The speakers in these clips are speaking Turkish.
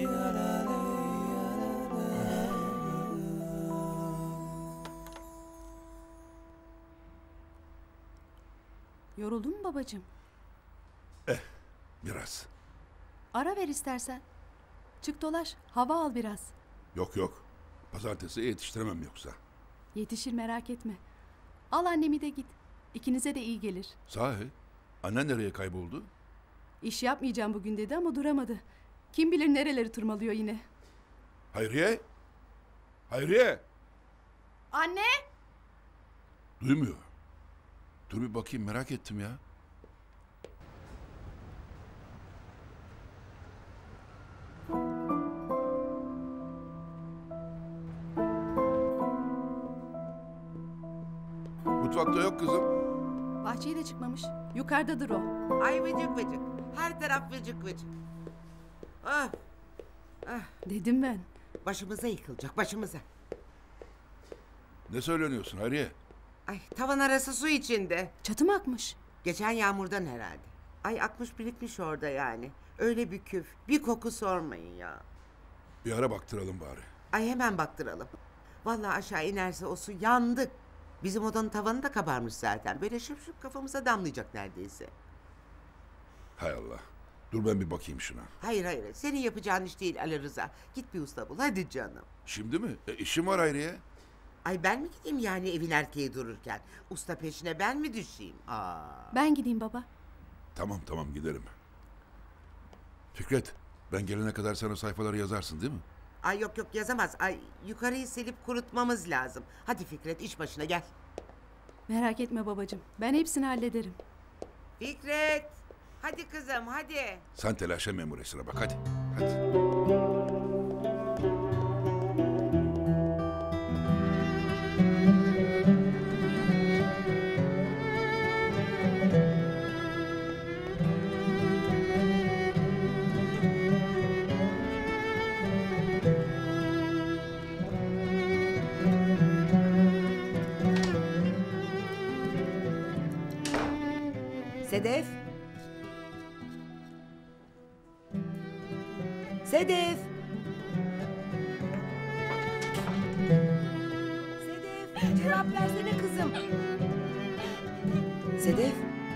Yoruldun mu babacığım? Biraz. Ara ver istersen. Çık dolaş, hava al biraz. Yok. Pazartesi yetiştiremem yoksa. Yetişir, merak etme. Al annemi de git. İkinize de iyi gelir. Sahi? Annen nereye kayboldu? İş yapmayacağım bugün dedi ama duramadı. Kim bilir nereleri tırmalıyor yine. Hayriye? Hayriye! Anne! Duymuyor. Dur bir bakayım, merak ettim ya. Mutfakta yok kızım. Bahçeye de çıkmamış. Yukarıdadır o. Ay vıcık vıcık. Her taraf vıcık vıcık. Ah, Dedim ben. başımıza yıkılacak, başımıza. Ne söyleniyorsun Hayriye? Ay, tavan arası su içinde. Çatı mı akmış? Geçen yağmurdan herhalde. Ay, akmış birikmiş orada yani. Öyle bir küf, bir koku sormayın ya. Bir ara baktıralım bari. Ay, hemen baktıralım. Vallahi aşağı inerse o su yandık. Bizim odanın tavanı da kabarmış zaten. Böyle şıp şıp kafamıza damlayacak neredeyse. Hay Allah. Dur ben bir bakayım şuna. Hayır, senin yapacağın iş değil Ali Rıza. Git bir usta bul, hadi canım. Şimdi mi? İşim var Hayriye. Ay, ben mi gideyim yani evin erkeği dururken? Usta peşine ben mi düşeyim? Ben gideyim baba. Tamam giderim. Fikret, ben gelene kadar sen o sayfaları yazarsın değil mi? Ay, yok yazamaz. Ay, yukarıyı silip kurutmamız lazım. Hadi Fikret, iş başına gel. Merak etme babacığım. Ben hepsini hallederim. Fikret! Hadi kızım, hadi. Sen telaşa memuresine bak hadi. Hadi. Sedef. Sedef. Sedef, cevap versene kızım. Sedef.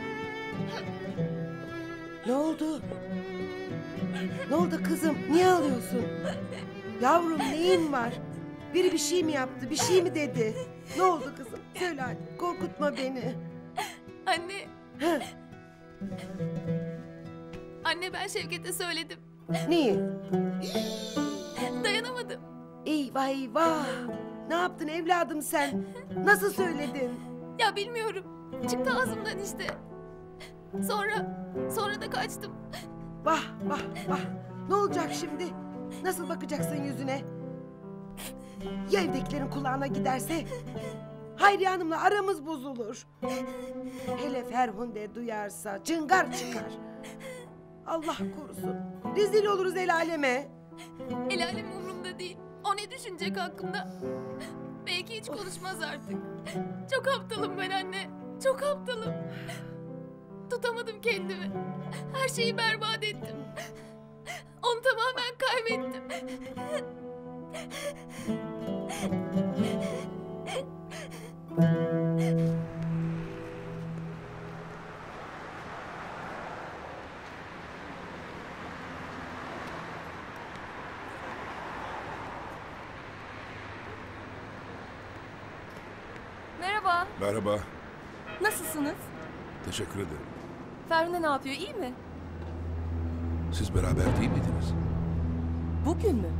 Ne oldu? Ne oldu kızım? Niye ağlıyorsun? Yavrum, neyin var? Biri bir şey mi yaptı? Bir şey mi dedi? Ne oldu kızım? Söyle hadi. Korkutma beni. Anne. Heh, Anne, ben Şevket'e söyledim. neyi? Dayanamadım. Eyvah eyvah. Ne yaptın evladım sen? Nasıl söyledin? Ya bilmiyorum. Çıktı ağzımdan işte. Sonra da kaçtım. Vah vah vah. Ne olacak şimdi? Nasıl bakacaksın yüzüne? Ya evdekilerin kulağına giderse? Hayriye Hanım'la aramız bozulur. Hele Ferhunde duyarsa cıngar çıkar. Allah korusun. Rezil oluruz el aleme. El alem umurumda değil. O ne düşünecek hakkımda? Belki hiç konuşmaz artık. Çok aptalım ben anne. Çok aptalım. Tutamadım kendimi. Her şeyi berbat ettim. Onu tamamen kaybettim. Merhaba, Merhaba. nasılsınız? Teşekkür ederim. Ferhunde ne yapıyor, iyi mi? Siz beraber değil miydiniz? Bugün mü?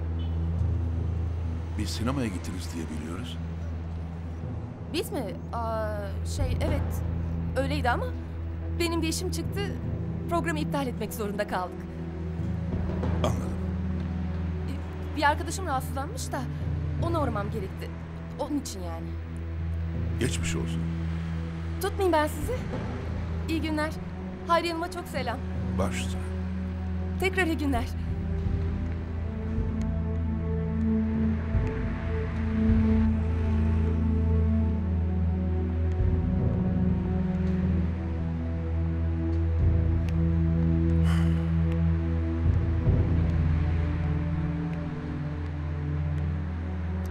Biz sinemaya gittiniz diye biliyoruz. Biz mi? Evet, öyleydi ama benim bir işim çıktı, programı iptal etmek zorunda kaldık. Anladım. Bir arkadaşım rahatsızlanmış da ona uğramam gerekti. Onun için yani. Geçmiş olsun. Tutmayayım ben sizi. İyi günler. Hayriye Hanım'a çok selam. Baş üstüne. Tekrar iyi günler.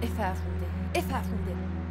Eferhunde, Eferhunde.